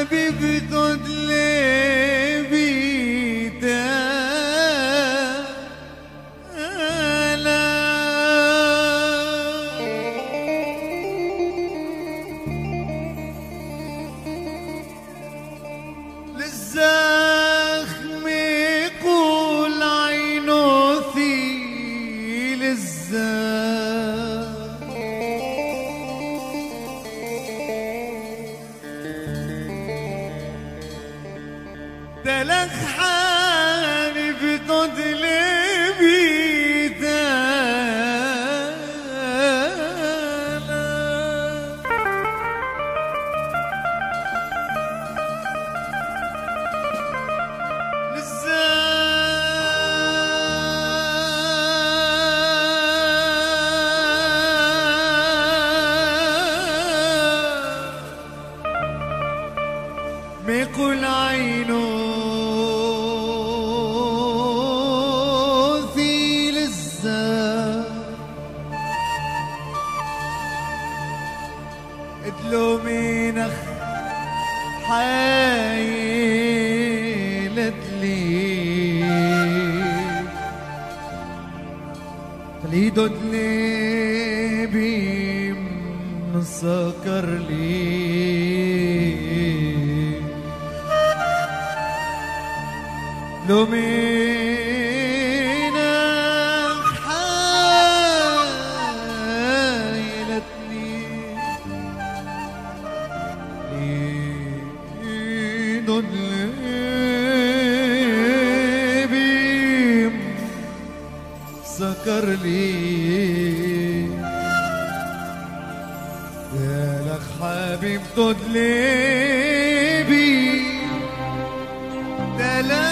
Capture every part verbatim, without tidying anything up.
دلك حاني بتدلي ميقول عينو في لزة ادلو مينخ حايلت لي خليدو دلي بيم سكر لي لو مينك حايلتني ايدو بيم سكر لي يا لك حبيب تدلي دلال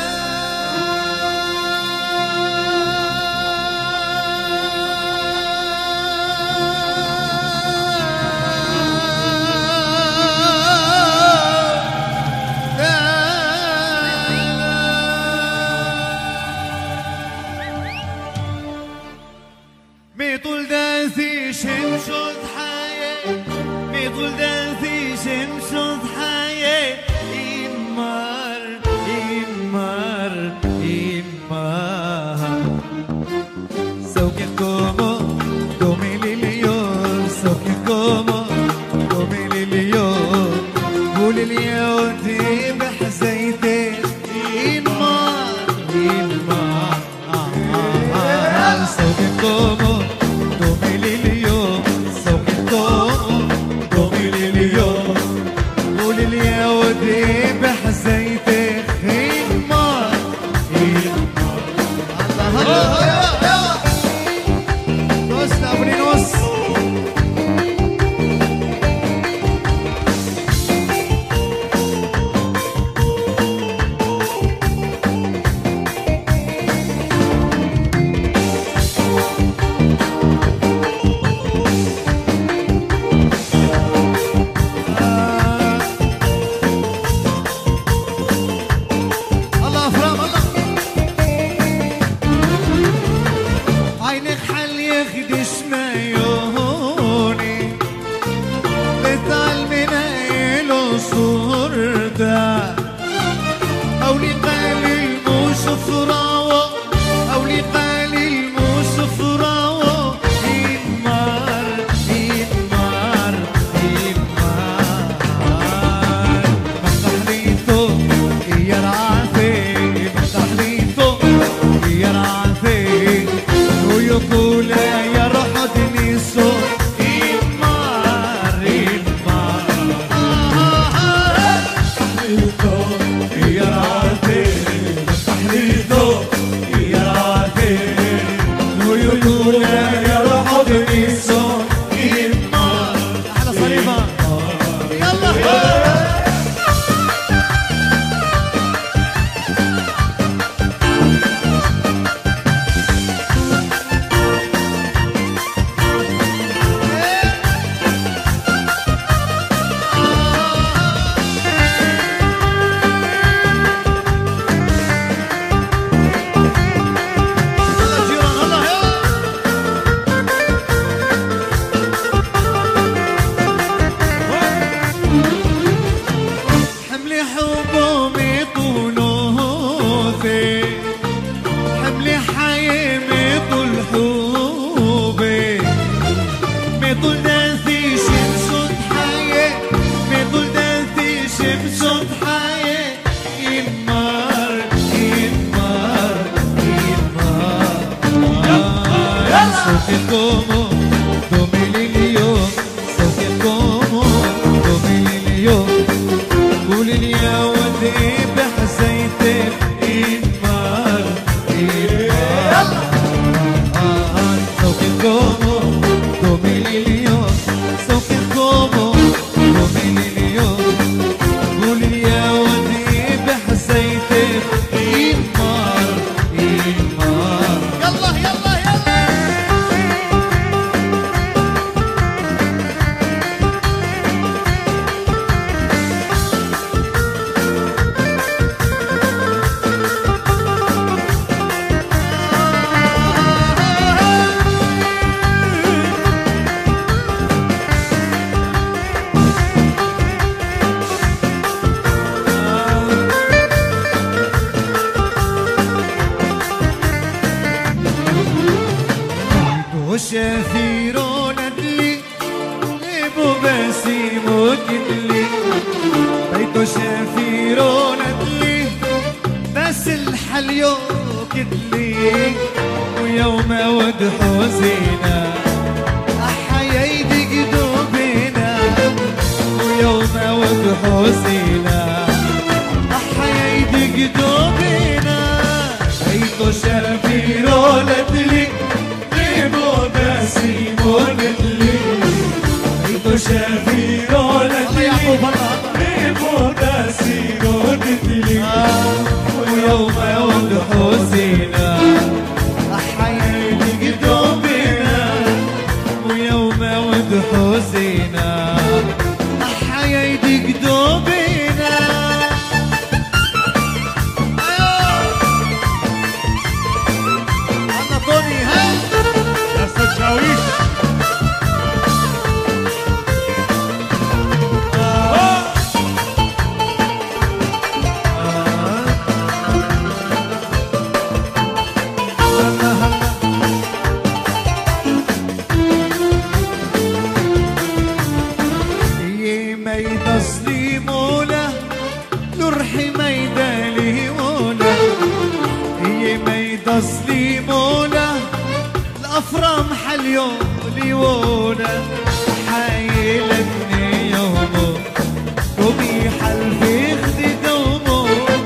ميطول دانسي شمشوت حياة ميطول دانسي شمشوت حياة إمار إمار como do milhão, sou que como do milhão. قولي لي يا ودي بحزيتي إنمار إنمار آه سو que como do milhão, sou que como do milhão. قولي لي يا ودي بحزيتي إنمار إنمار. يلا يلا يلا شافيرون دلي ليبو باسيمو كدلي بيتو شافيرون دلي بس الحليو كدلي ويوم ود حزينا أحييدي قدوبنا ويوم ود حزينا أحييدي قدوبنا بيتو شافيرون دلي شافيرون دلي بمداسيرون دلي ويوم ود حزينا أحييدي قدوبنا ويوم ود حزينا أحييدي قدوبنا. أنا طوني ها يا سجاويش تسليمونا نرحي ميدالي ونا هي ميدا سليمونا الافرام حليولي ونا حايلتني يومو قومي حلفي خدي دومو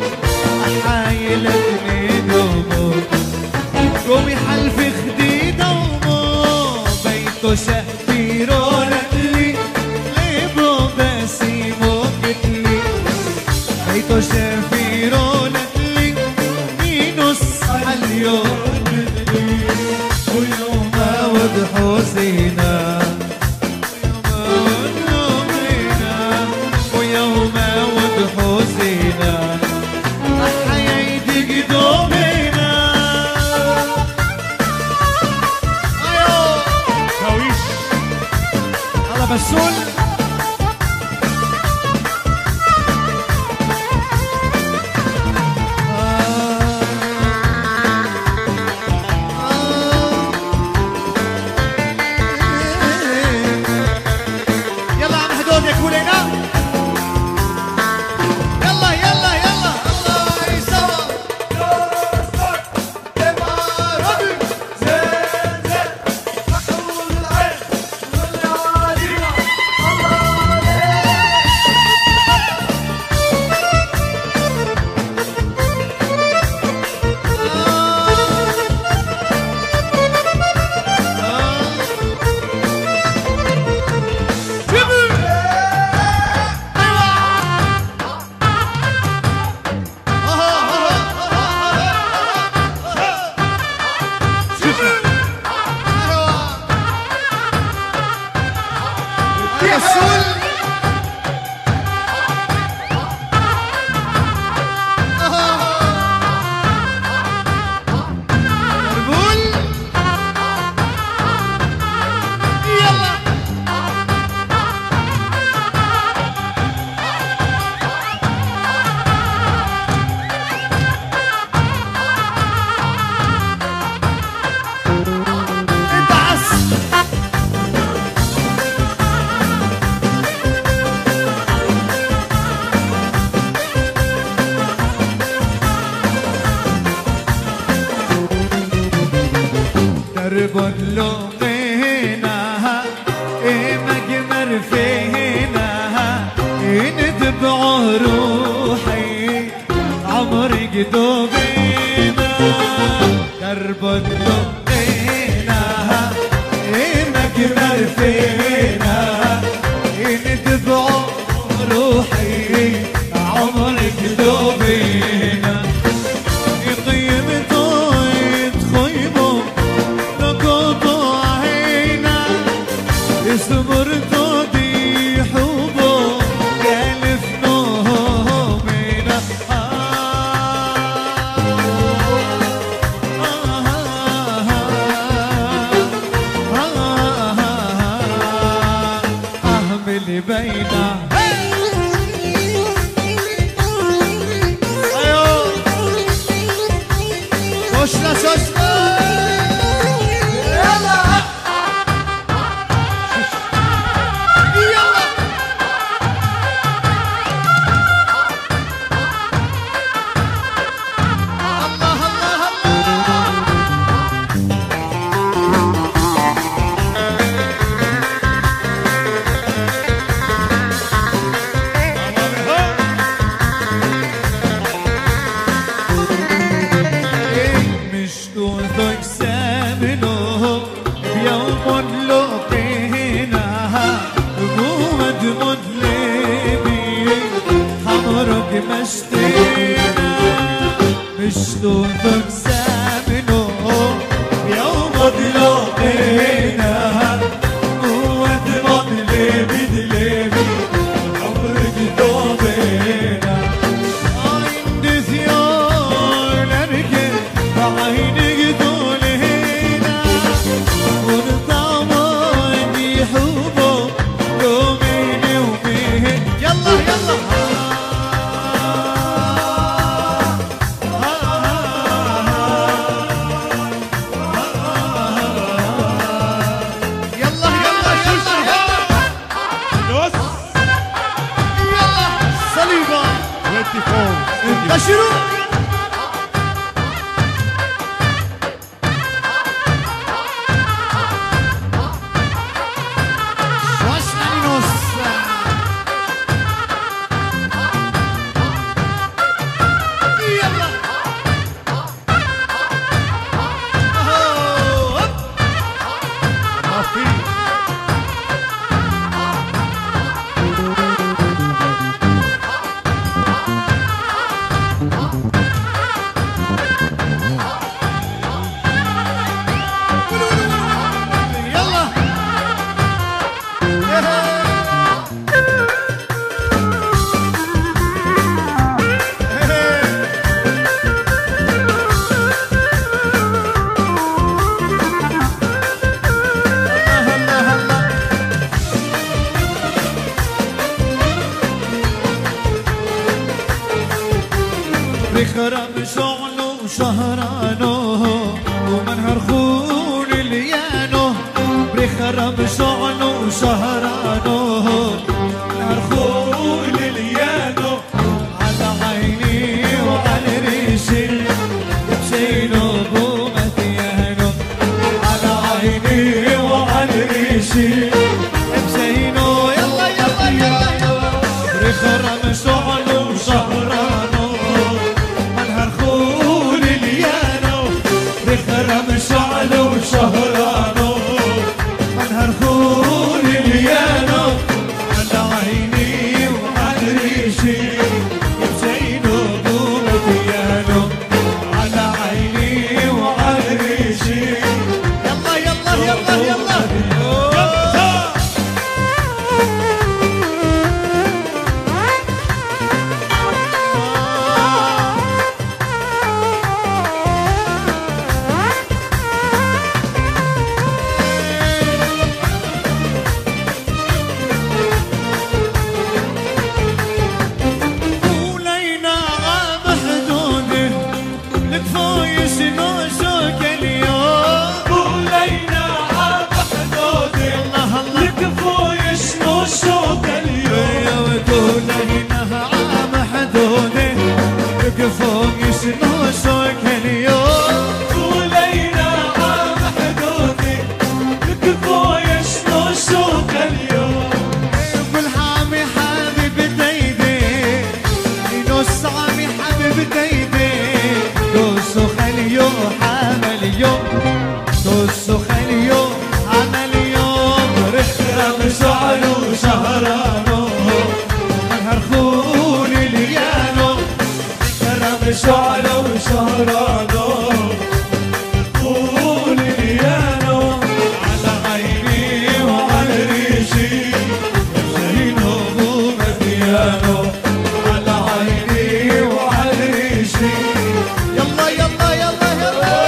حايلتني دومو قومي حلفي خدي دومو بيتو شافيرونا شافيرون دلي مينوس اليوم ويوم ود حزينا ويوم ود حزينا أحييدي قدومنا. أيوه كاويش الله بسول ربط له دبعه روحي عمري قدوبينا درب الدقينا مقدر فينا دبعه روحي عمري قدوبينا يقيم طيب خيبه نقضوا عينا يصبر تودي حبه يالف نومنا اهمل بينا سوشنا سوشنا يلا يلا الله الله مشتوثك سامنه بيوم لقينا قومد مدلبي حمرك مشتينا مشتوثك سامنه بيوم لقينا قومد مدلبي دلبي حمرك دوبينا عندي ثيار لركب عينك دول هنا ونطعمك يحبه يومين يومين يلا يلا يلا يلا يلا يلا صليبة انتشروا بخرم شغله وشهرانه ومنهر خول ليانه بخرم شغله وشهرانه منهر خول ليانه على عيني وعلى ريشي يبشيله بومتيانه على عيني وعلى ريشي يبشيله يلا يلا يلا بخرم شغله وشهرانه بخرم شعله وشهرانه منهر خول ليانه على عيني وعلى ريشي يبشيله بومتيانه على عيني وعلى ريشي يلا يلا يلا يلا بشعلة وشهرانو قولي يانو على عيني وعلى ريشي يمشي نوبو مديانو على عيني وعلى ريشي يلا يلا يلا يلا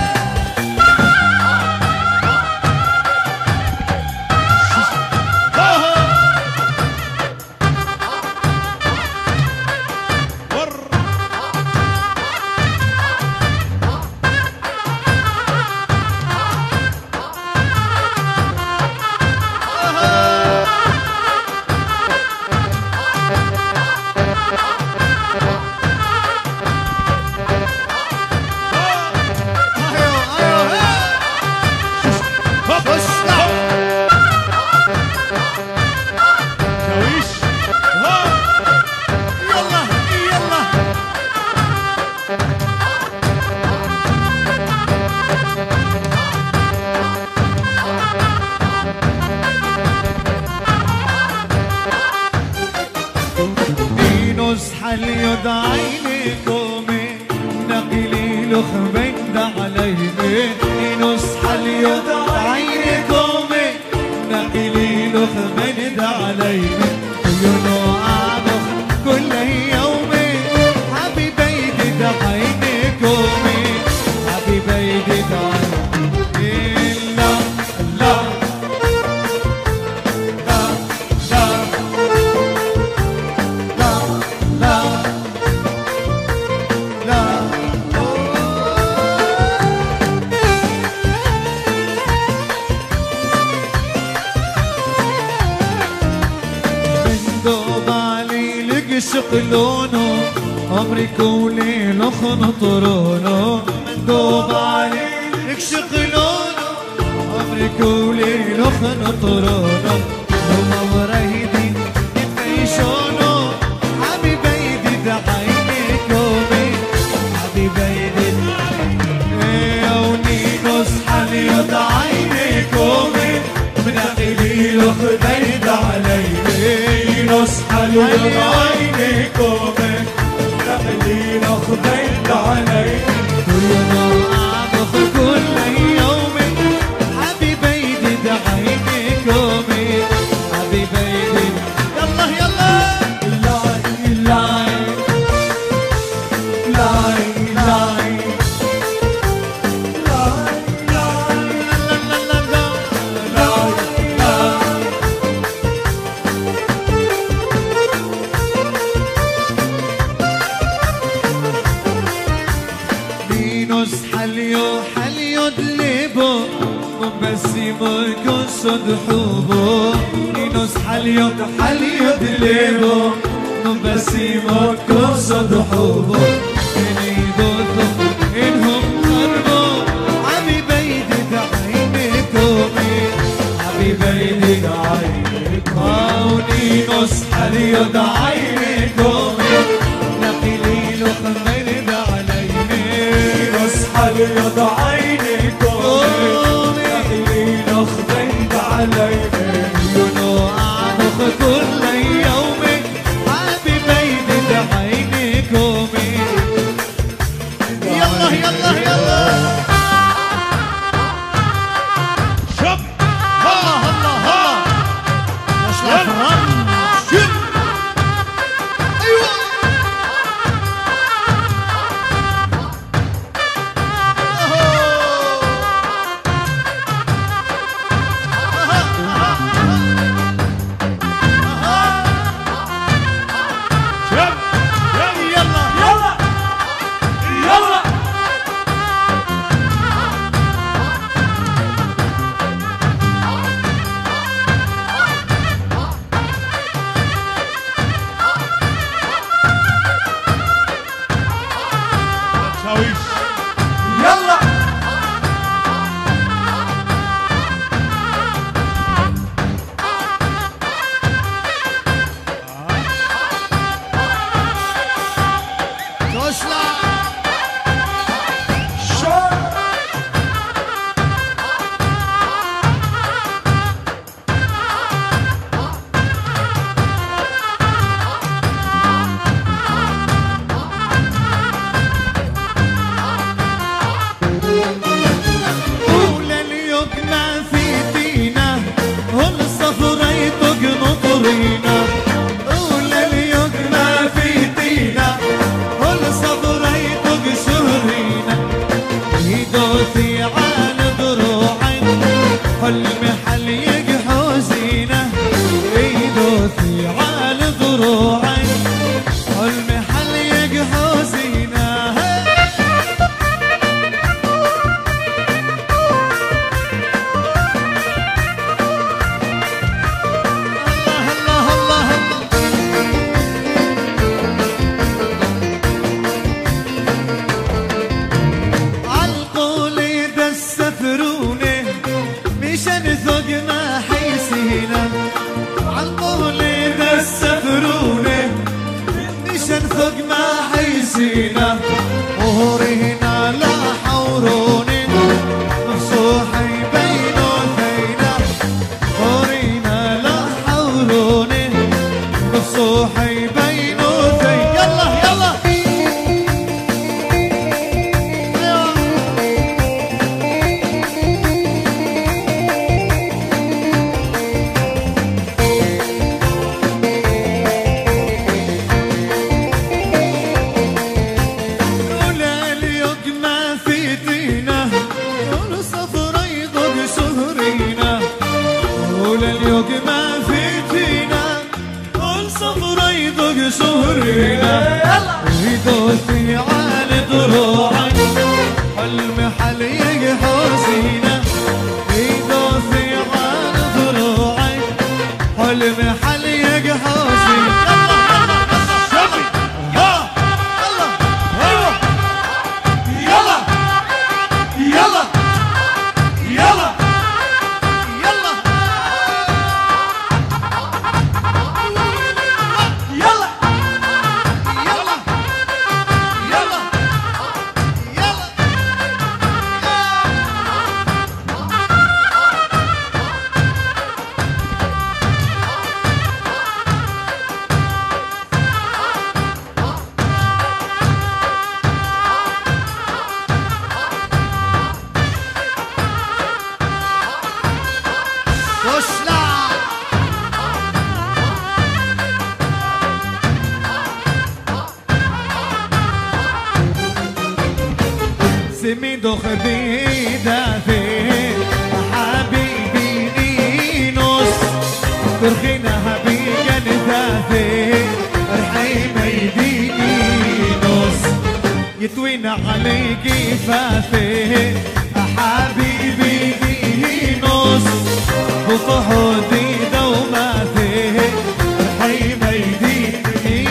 اليد عينكم نقلي لخبند علينا نصح اليد عينكم نقلي لخبند علينا ينو عبخ كل يوم حبيبي دد عينكم حبيبي دد عينكم لا شقلونه عمري كولي لخنطرونه دوب عليك شقلونه عمري كولي لخنطرونه وما وريدي يتفيشونه حبيبي دد عينكم حبيبي دد عيوني نصح اليد عينكم منقلي لخبيد عليني نصح اليد عينكم نقلي لخبيد عليني كلنا أعبخ كل يوم حبيبي دد عينكم حبيبي دد يلا يلا لاي لاي لاي لاي حليو حليو دليبو مبسمو كنصد حبو نينوس حليو حليو دليبو مبسمو كنصد حبو نيدو إنهم قربو حبيبي دد عينكم حبيبي دد عينكم نينوس حليو د عينكم نقلي له خمر د اليد عينكم نقلي لخبيد علينا ينو أعبخ كل يوم حبيبي دد عينكم يلا يلا يلا شب هلا هلا هلا مش الفرن شب حزينة ظهورنا لا حورون مفصوحي بين ثينا ظهورنا لا حورون مفصوحي بين ثينا يلا يلا ما في فينا كل صبر يضق صهرينا يدوثي على دروعك حلم حليق حزينة يدوثي على دروعك حلم حليق حزينة سميدو خديدة فين حبيبي نينوس ترخينا حبيبي نذافين رحيمة يدينوس يتوينا عليكي فافين حبيبي نينوس وفحودي دوما فين رحيمة يدينوس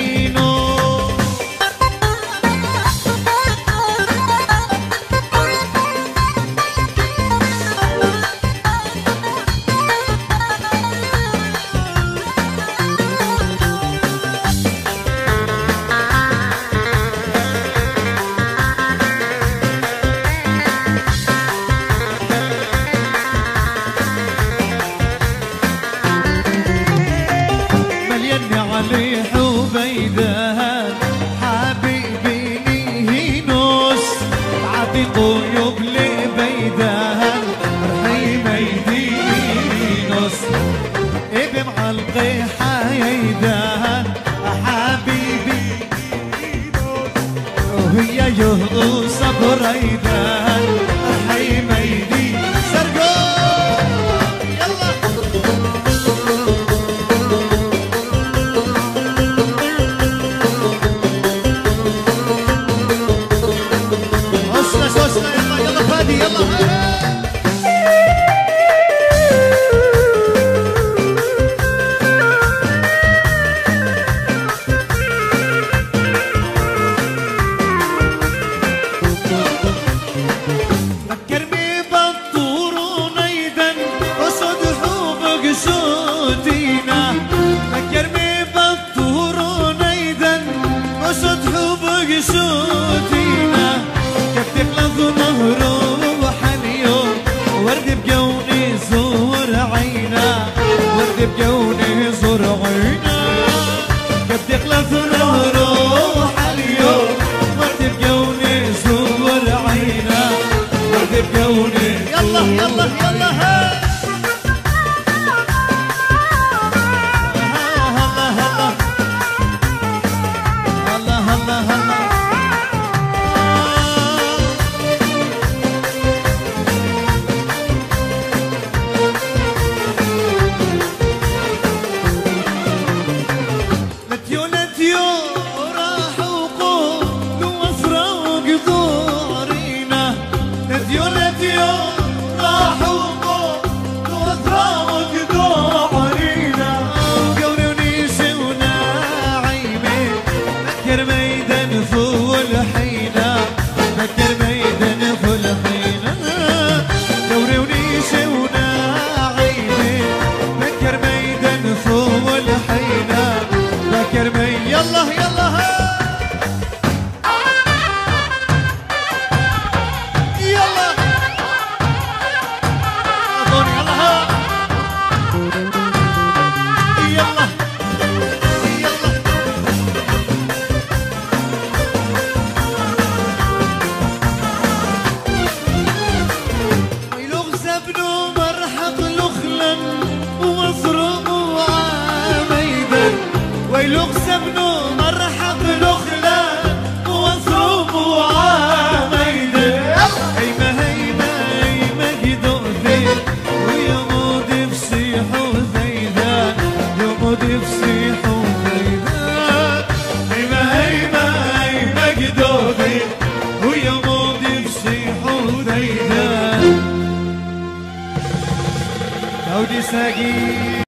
علي حبيدان حبيبي نينوس عتيقو يبلي بيدان رحيمة يدينوس ابن علقي حيدان حبيبي وهي يهقوس بريدان رحيمة يدينوس سرقو يلا يلا فادي يلا ذكرني بالطور نيدا وصد حبك صوتينا ذكرني بالطور نيدا وصد حبك صوتينا تخلص مهروح اليوم ورد بجوني زور عينا ورد بجوني زور عينا كيف تخلص مهروح اليوم ورد بجوني زور عينا ورد بجوني يلا يلا يلا ها هلا هلا هلا يلا يلا ها وديدا عودي ساقي